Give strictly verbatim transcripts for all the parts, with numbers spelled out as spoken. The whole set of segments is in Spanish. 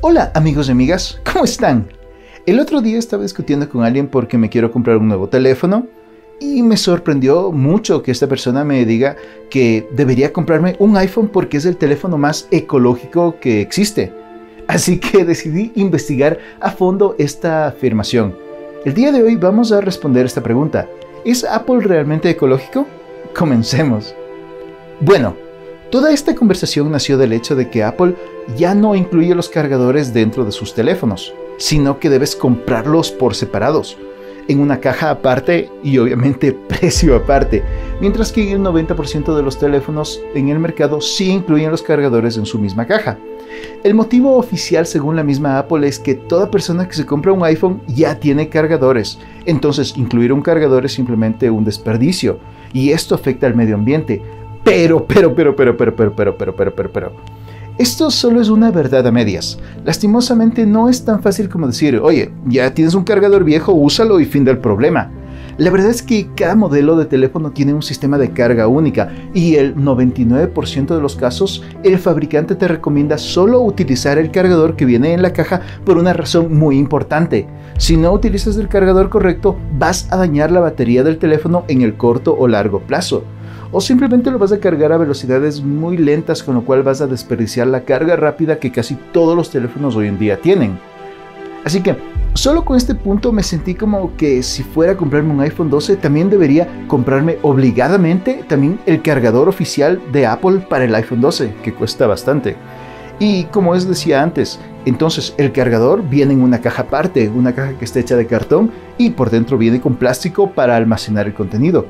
Hola amigos y amigas, ¿cómo están? El otro día estaba discutiendo con alguien porque me quiero comprar un nuevo teléfono y me sorprendió mucho que esta persona me diga que debería comprarme un iPhone porque es el teléfono más ecológico que existe. Así que decidí investigar a fondo esta afirmación. El día de hoy vamos a responder esta pregunta. ¿Es Apple realmente ecológico? Comencemos. Bueno, toda esta conversación nació del hecho de que Apple ya no incluye los cargadores dentro de sus teléfonos, sino que debes comprarlos por separados, en una caja aparte y obviamente precio aparte, mientras que el noventa por ciento de los teléfonos en el mercado sí incluyen los cargadores en su misma caja. El motivo oficial según la misma Apple es que toda persona que se compra un iPhone ya tiene cargadores, entonces incluir un cargador es simplemente un desperdicio y esto afecta al medio ambiente. Pero, pero, pero, pero, pero, pero, pero, pero, pero, pero, pero. Esto solo es una verdad a medias. Lastimosamente no es tan fácil como decir, oye, ya tienes un cargador viejo, úsalo y fin del problema. La verdad es que cada modelo de teléfono tiene un sistema de carga única y el noventa y nueve por ciento de los casos el fabricante te recomienda solo utilizar el cargador que viene en la caja por una razón muy importante. Si no utilizas el cargador correcto, vas a dañar la batería del teléfono en el corto o largo plazo. O simplemente lo vas a cargar a velocidades muy lentas, con lo cual vas a desperdiciar la carga rápida que casi todos los teléfonos hoy en día tienen. Así que solo con este punto me sentí como que si fuera a comprarme un iPhone doce también debería comprarme obligadamente también el cargador oficial de Apple para el iPhone doce, que cuesta bastante. Y como os decía antes, entonces el cargador viene en una caja aparte, una caja que está hecha de cartón y por dentro viene con plástico para almacenar el contenido.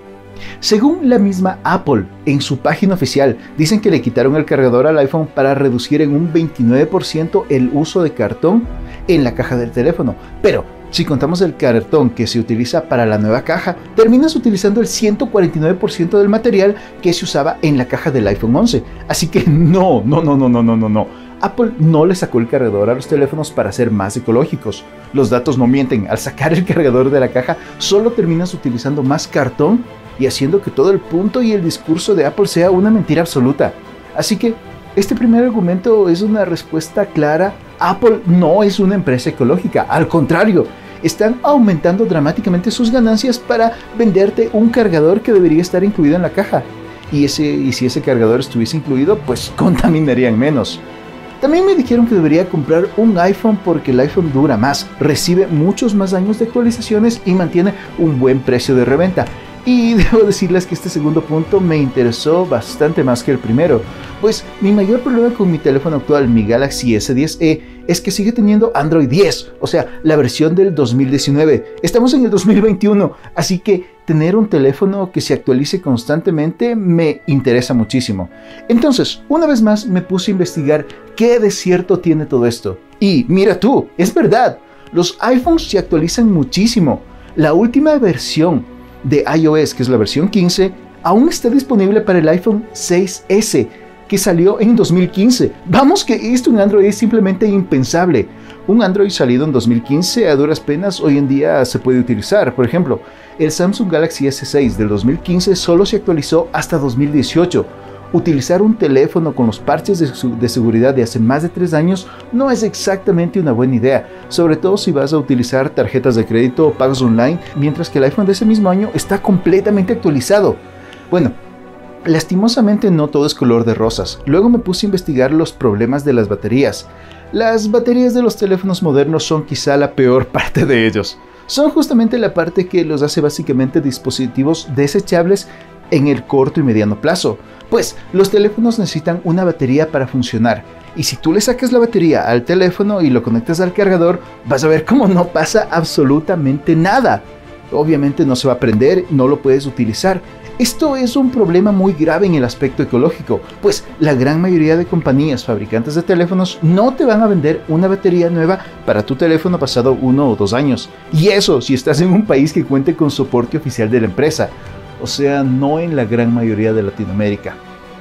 Según la misma Apple, en su página oficial, dicen que le quitaron el cargador al iPhone para reducir en un veintinueve por ciento el uso de cartón en la caja del teléfono. Pero si contamos el cartón que se utiliza para la nueva caja, terminas utilizando el ciento cuarenta y nueve por ciento del material que se usaba en la caja del iPhone once. Así que no, no, no, no, no, no, no, no. Apple no le sacó el cargador a los teléfonos para ser más ecológicos. Los datos no mienten. Al sacar el cargador de la caja, solo terminas utilizando más cartón y haciendo que todo el punto y el discurso de Apple sea una mentira absoluta. Así que este primer argumento es una respuesta clara. Apple no es una empresa ecológica, al contrario, están aumentando dramáticamente sus ganancias para venderte un cargador que debería estar incluido en la caja. Y, ese, y si ese cargador estuviese incluido, pues contaminarían menos. También me dijeron que debería comprar un iPhone porque el iPhone dura más, recibe muchos más años de actualizaciones y mantiene un buen precio de reventa. Y debo decirles que este segundo punto me interesó bastante más que el primero, pues mi mayor problema con mi teléfono actual, mi Galaxy S diez e, es que sigue teniendo Android diez, o sea, la versión del dos mil diecinueve. Estamos en el dos mil veintiuno, así que tener un teléfono que se actualice constantemente me interesa muchísimo. Entonces, una vez más me puse a investigar qué de cierto tiene todo esto. Y mira tú, es verdad, los iPhones se actualizan muchísimo. La última versión de iOS, que es la versión quince, aún está disponible para el iPhone seis ese, que salió en dos mil quince. Vamos que esto en Android es simplemente impensable. Un Android salido en dos mil quince a duras penas hoy en día se puede utilizar. Por ejemplo, el Samsung Galaxy S seis del dos mil quince solo se actualizó hasta dos mil dieciocho. Utilizar un teléfono con los parches de, de seguridad de hace más de tres años no es exactamente una buena idea, sobre todo si vas a utilizar tarjetas de crédito o pagos online, mientras que el iPhone de ese mismo año está completamente actualizado. Bueno, lastimosamente no todo es color de rosas. Luego me puse a investigar los problemas de las baterías. Las baterías de los teléfonos modernos son quizá la peor parte de ellos. Son justamente la parte que los hace básicamente dispositivos desechables en el corto y mediano plazo. Pues los teléfonos necesitan una batería para funcionar, y si tú le sacas la batería al teléfono y lo conectas al cargador, vas a ver cómo no pasa absolutamente nada. Obviamente no se va a prender, no lo puedes utilizar. Esto es un problema muy grave en el aspecto ecológico, pues la gran mayoría de compañías fabricantes de teléfonos no te van a vender una batería nueva para tu teléfono pasado uno o dos años. Y eso si estás en un país que cuente con soporte oficial de la empresa. O sea, no en la gran mayoría de Latinoamérica.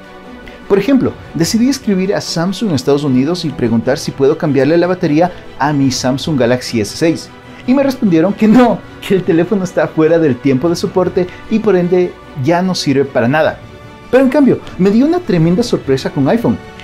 Por ejemplo, decidí escribir a Samsung en Estados Unidos y preguntar si puedo cambiarle la batería a mi Samsung Galaxy S seis. Y me respondieron que no, que el teléfono está fuera del tiempo de soporte y por ende ya no sirve para nada. Pero en cambio, me dio una tremenda sorpresa con iPhone.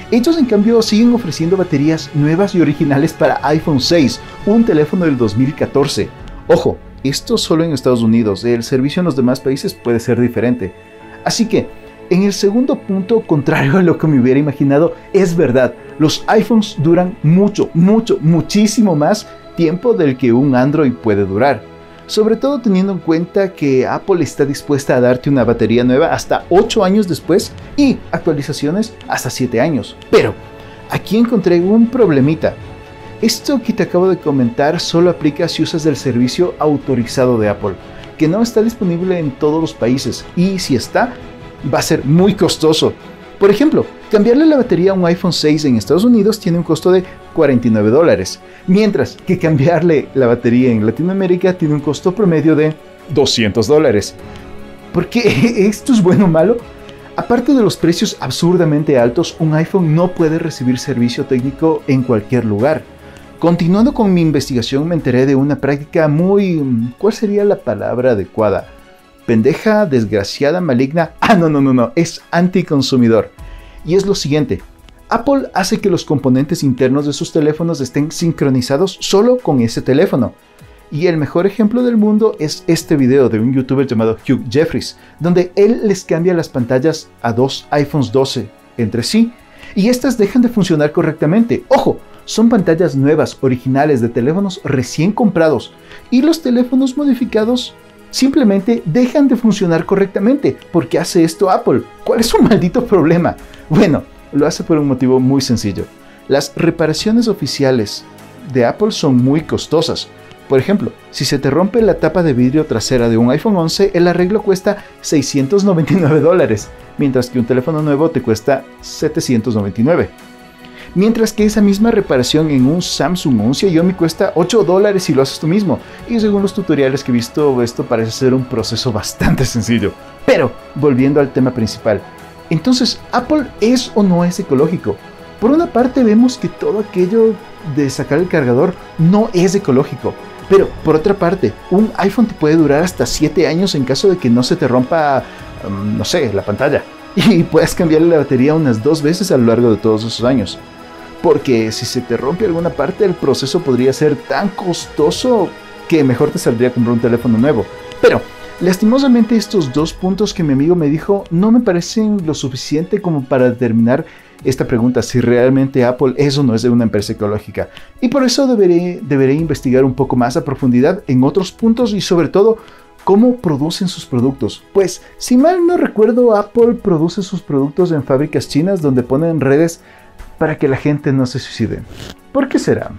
Ellos en cambio siguen ofreciendo baterías nuevas y originales para iPhone seis, un teléfono del dos mil catorce. Ojo, esto solo en Estados Unidos, el servicio en los demás países puede ser diferente. Así que, en el segundo punto, contrario a lo que me hubiera imaginado, es verdad, los iPhones duran mucho, mucho, muchísimo más tiempo del que un Android puede durar. Sobre todo teniendo en cuenta que Apple está dispuesta a darte una batería nueva hasta ocho años después y actualizaciones hasta siete años. Pero, aquí encontré un problemita. Esto que te acabo de comentar solo aplica si usas el servicio autorizado de Apple, que no está disponible en todos los países, y si está, va a ser muy costoso. Por ejemplo, cambiarle la batería a un iPhone seis en Estados Unidos tiene un costo de cuarenta y nueve dólares, mientras que cambiarle la batería en Latinoamérica tiene un costo promedio de doscientos dólares. ¿Por qué esto es bueno o malo? Aparte de los precios absurdamente altos, un iPhone no puede recibir servicio técnico en cualquier lugar. Continuando con mi investigación, me enteré de una práctica muy... ¿cuál sería la palabra adecuada? Pendeja, desgraciada, maligna... Ah, no, no, no, no, es anticonsumidor. Y es lo siguiente. Apple hace que los componentes internos de sus teléfonos estén sincronizados solo con ese teléfono. Y el mejor ejemplo del mundo es este video de un youtuber llamado Hugh Jeffries, donde él les cambia las pantallas a dos iPhones doce entre sí, y estas dejan de funcionar correctamente. ¡Ojo! Son pantallas nuevas, originales, de teléfonos recién comprados, y los teléfonos modificados simplemente dejan de funcionar correctamente. ¿Por qué hace esto Apple? ¿Cuál es su maldito problema? Bueno, lo hace por un motivo muy sencillo. Las reparaciones oficiales de Apple son muy costosas. Por ejemplo, si se te rompe la tapa de vidrio trasera de un iPhone once, el arreglo cuesta seiscientos noventa y nueve dólares, mientras que un teléfono nuevo te cuesta setecientos noventa y nueve. Mientras que esa misma reparación en un Samsung o un Xiaomi cuesta ocho dólares si lo haces tú mismo. Y según los tutoriales que he visto, esto parece ser un proceso bastante sencillo. Pero, volviendo al tema principal. Entonces, ¿Apple es o no es ecológico? Por una parte vemos que todo aquello de sacar el cargador no es ecológico. Pero, por otra parte, un iPhone te puede durar hasta siete años en caso de que no se te rompa, um, no sé, la pantalla. Y puedes cambiarle la batería unas dos veces a lo largo de todos esos años. Porque si se te rompe alguna parte, el proceso podría ser tan costoso que mejor te saldría comprar un teléfono nuevo. Pero, lastimosamente, estos dos puntos que mi amigo me dijo no me parecen lo suficiente como para determinar esta pregunta, si realmente Apple es o no es de una empresa ecológica. Y por eso deberé, deberé investigar un poco más a profundidad en otros puntos y sobre todo cómo producen sus productos. Pues, si mal no recuerdo, Apple produce sus productos en fábricas chinas donde ponen redes para que la gente no se suicide. ¿Por qué será?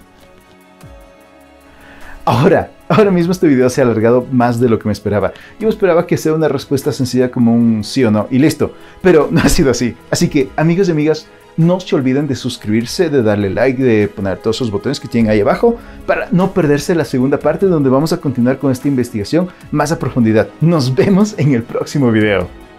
Ahora, ahora mismo este video se ha alargado más de lo que me esperaba. Yo esperaba que sea una respuesta sencilla como un sí o no y listo, pero no ha sido así. Así que, amigos y amigas, no se olviden de suscribirse, de darle like, de poner todos esos botones que tienen ahí abajo para no perderse la segunda parte donde vamos a continuar con esta investigación más a profundidad. Nos vemos en el próximo video.